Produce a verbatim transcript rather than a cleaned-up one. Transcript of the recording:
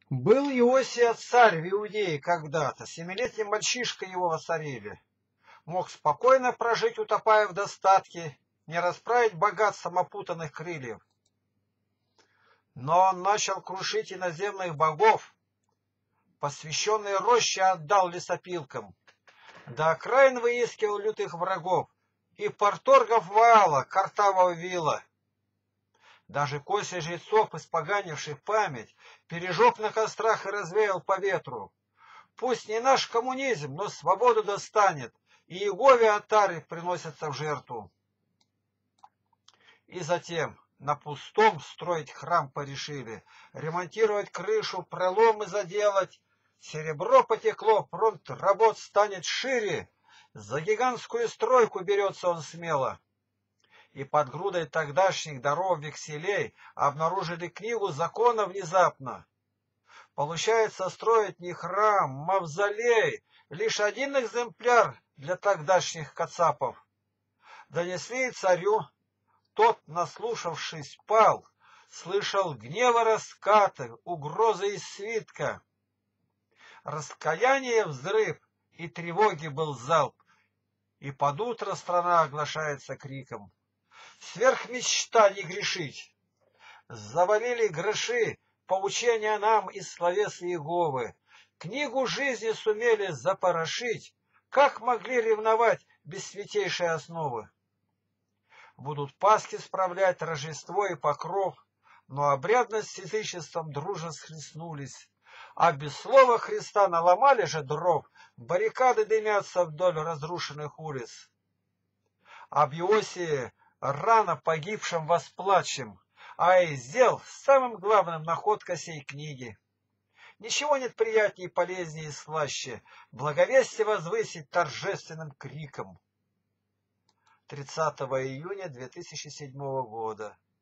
Был Иосия царь в Иудее когда-то, семилетним мальчишкой его воцарили. Мог спокойно прожить, утопая в достатке, не расправить богатством опутанных крыльев. Но он начал крушить иноземных богов, посвященные роще отдал лесопилкам, до окраин выискивал лютых врагов и порторгов Ваала, картавого вила. Даже кости жрецов, испоганивших память, пережег на кострах и развеял по ветру. Пусть не наш коммунизм, но свободу достанет, и Иегове отары приносятся в жертву. И затем на пустом строить храм порешили, ремонтировать крышу, проломы заделать. Серебро потекло, фронт работ станет шире, за гигантскую стройку берется он смело. И под грудой тогдашних даров векселей обнаружили книгу закона внезапно. Получается строить не храм, мавзолей, лишь один экземпляр для тогдашних кацапов. Донесли царю, тот, наслушавшись, пал, слышал гнева раскаты, угрозы из свитка. Раскаяние взрыв, и тревоги был залп, и под утро страна оглашается криком. Сверхмечта не грешить. Завалили гроши, поучения нам из словес Иеговы. Книгу жизни сумели запорошить. Как могли ревновать без святейшей основы? Будут Пасхи справлять, Рождество и Покров, но обрядность с язычеством дружно схлестнулись. А без слова Христа наломали же дров, баррикады дымятся вдоль разрушенных улиц. Об Иосии рано погибшим восплачем, а и сделал самым главным находка сей книги. Ничего нет приятнее, полезнее и слаще благовестие возвысить торжественным криком. тридцатого июня две тысячи седьмого года.